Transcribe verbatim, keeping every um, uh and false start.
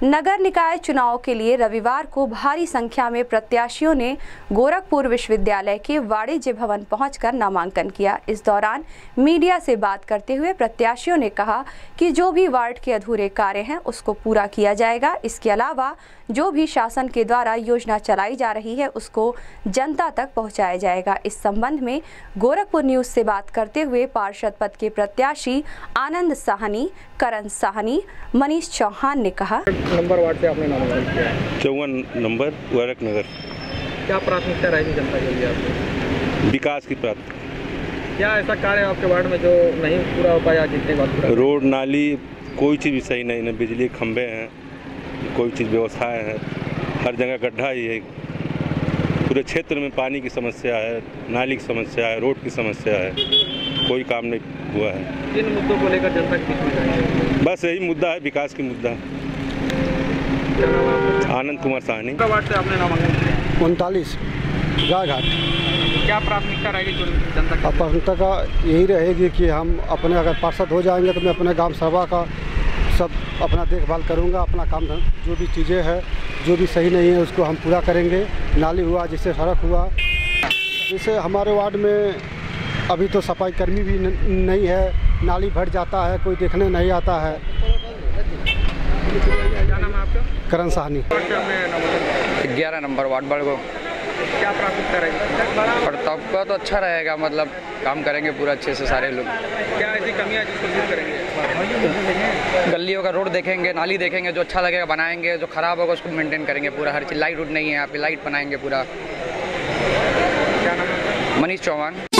नगर निकाय चुनाव के लिए रविवार को भारी संख्या में प्रत्याशियों ने गोरखपुर विश्वविद्यालय के वाणिज्य भवन पहुंचकर नामांकन किया। इस दौरान मीडिया से बात करते हुए प्रत्याशियों ने कहा कि जो भी वार्ड के अधूरे कार्य हैं उसको पूरा किया जाएगा। इसके अलावा जो भी शासन के द्वारा योजना चलाई जा रही है उसको जनता तक पहुंचाया जाएगा। इस संबंध में गोरखपुर न्यूज से बात करते हुए पार्षद पद के प्रत्याशी आनंद साहनी, करण साहनी, मनीष चौहान ने कहा, नंबर वार्ड से आपने नामांकन किया? चौवन नंबर वरक नगर। क्या प्राथमिकता रहेगी जनता के लिए आपको? विकास की प्राथमिकता। क्या ऐसा कार्य आपके वार्ड में जो नहीं पूरा हो पाया जितने बात? रोड नाली कोई चीज़ भी सही नहीं, न बिजली खंभे हैं, कोई चीज़ व्यवस्थाएं हैं, हर जगह गड्ढा ही है। पूरे क्षेत्र में पानी की समस्या है, नाली की समस्या है, रोड की समस्या है, कोई काम नहीं हुआ है। किन मुद्दों को लेकर जनता के बीच में जाएंगे? बस यही मुद्दा है, विकास की मुद्दा। आनंद कुमार साहनी। वार्ड से आपने नामांकन किया? उनतालीस गाय घाट। क्या प्राथमिकता रहेगी जनता की? प्राथमिकता का यही रहेगी कि हम अपने अगर पार्षद हो जाएंगे तो मैं अपने गांव सभा का सब अपना देखभाल करूंगा। अपना काम जो भी चीज़ें हैं जो भी सही नहीं है उसको हम पूरा करेंगे। नाली हुआ, जिससे सड़क हुआ, जैसे हमारे वार्ड में अभी तो सफाई कर्मी भी नहीं है, नाली भर जाता है, कोई देखने नहीं आता है। क्या नाम है आपका? करण साहनी। ग्यारह नंबर वार्ड बड़ को। क्या प्राथमिकता रहेगी? प्रताप का तो अच्छा रहेगा, मतलब काम करेंगे पूरा अच्छे से सारे लोग। क्या ऐसी कमियां जिसको दूर करेंगे? गलियों का रोड देखेंगे, नाली देखेंगे, जो अच्छा लगेगा बनाएंगे, जो खराब होगा उसको मेंटेन करेंगे पूरा। हर चीज़ लाइट उट नहीं है यहाँ पे, लाइट बनाएंगे पूरा। क्या नाम है? मनीष चौहान।